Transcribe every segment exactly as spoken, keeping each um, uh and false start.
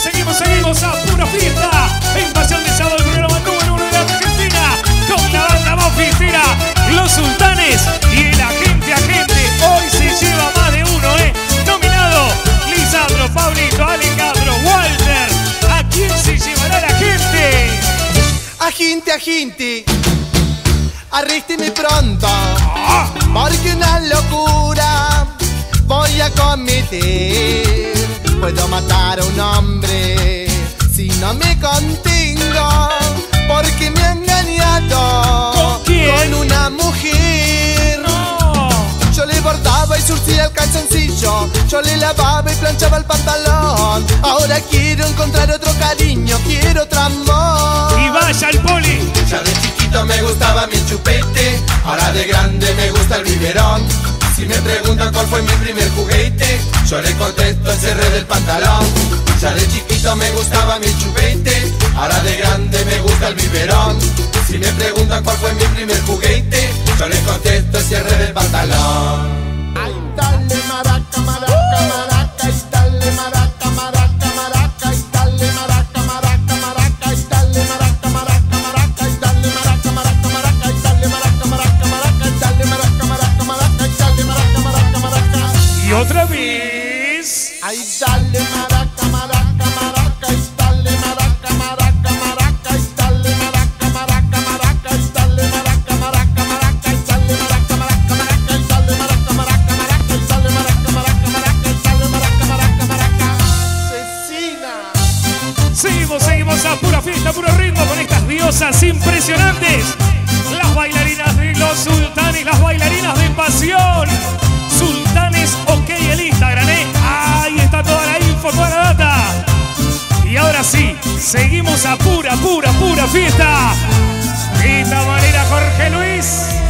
seguimos, seguimos a pura fiesta. En Pasión de Sábado, el programa número uno de la Argentina. Con la banda más fiestera, Los Sultanes y el Agente Agente. Hoy se lleva más de uno, ¿eh? Nominado, Lisandro, Pablito, Alejandro, Walter. ¿A quién se llevará la gente? Agente, agente, arrésteme pronto, porque una locura voy a cometer. Puedo matar a un hombre si no me contengo, porque me ha engañado ¿Con quién? con una mujer. No. Yo le bordaba y surcía el calzoncillo, yo le lavaba y planchaba el pantalón. Ahora quiero encontrar otro cariño, quiero otro amor. Y vaya el poli. Ya de chiquito me gustaba mi chupete, ahora de grande me gusta el biberón. Si me preguntan cuál fue mi primer juguete, yo le contesto el cerré del pantalón. Ya de chiquito me gustaba mi chupete, ahora de grande me gusta el biberón. Si me preguntan cuál fue mi primer juguete, yo le contesto el cierre del pantalón. Ay, dale maraca, maraca, maraca, y dale maraca, maraca, maraca, y dale maraca, maraca, maraca, y dale maraca, maraca, maraca, y dale maraca, maraca, maraca, y dale maraca, maraca, maraca, y dale maraca, maraca, maraca, y dale maraca, maraca, maraca. Y otra vez. Ay, dale maraca, maraca, maraca, y dale maraca, maraca, maraca, y dale maraca, maraca, maraca, y dale maraca, maraca, maraca, y dale maraca, maraca, maraca, y dale maraca, maraca, maraca, y dale maraca, maraca, maraca, y dale maraca, maraca, maraca. Asesina. Seguimos, seguimos a pura fiesta, puro ritmo con estas diosas impresionantes. Las bailarinas de Los Sultanes, las bailarinas de Pasión. Sultanes, ok, el Instagram, ¿eh? Ahí está toda la info, toda la data. Y ahora sí, seguimos a pura, pura, pura fiesta. De esta manera, Jorge Luis.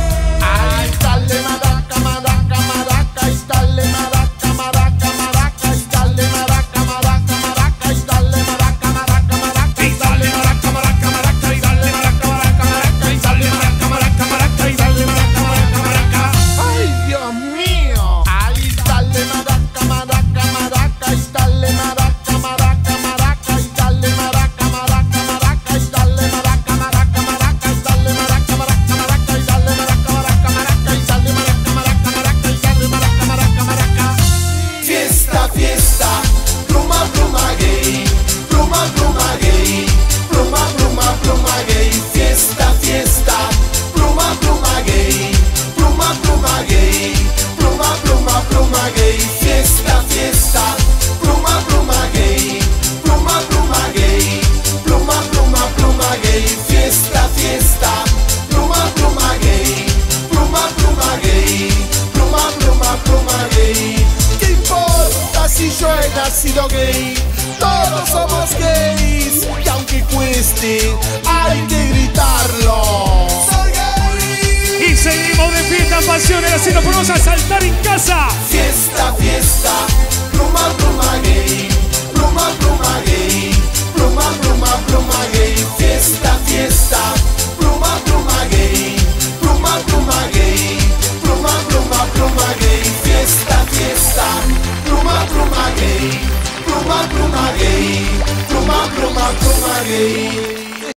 Ay, dale maraca, maraca, maraca, y dale maraca, maraca, maraca, y dale maraca, maraca, maraca, y dale maraca, maraca, maraca, Y dale maraca, maraca, maraca, y dale maraca, maraca, maraca, y dale maraca, maraca, maraca, y dale maraca, maraca, maraca. ay, Dios mío. Ay, dale maraca, maraca, maraca, y dale maraca, maraca, maraca, y dale maraca, maraca, maraca, y dale maraca, maraca, maraca, y dale maraca, maraca, maraca, y dale maraca, maraca, maraca, y dale maraca, maraca, maraca, y dale maraca, maraca, maraca. Fiesta, fiesta, pluma, pluma gay, pluma, pluma gay, pluma, pluma, pluma gay. Fiesta, fiesta, pluma, pluma gay, pluma, pluma gay, pluma, pluma, pluma gay. Fiesta, fiesta, pluma, pluma gay, pluma, pluma gay, pluma, pluma, pluma gay. Fiesta, fiesta, pluma, pluma gay, pluma, pluma gay, pluma, pluma, pluma gay. ¿Qué importa si yo he nacido gay? Todos somos gays y aunque cueste hay que gritarlo. ¡Soy gay! Y seguimos de fiesta, Pasión, ahora sí nos ponemos a saltar en casa. Fiesta, fiesta, pluma, pluma gay, pluma, pluma gay, pluma, pluma, pluma gay. Fiesta, fiesta, pluma, pluma gay, pluma, pluma gay, pluma, pluma, pluma gay. Fiesta, fiesta, pluma, pluma gay, pluma, pluma gay, pluma, pluma, pluma gay.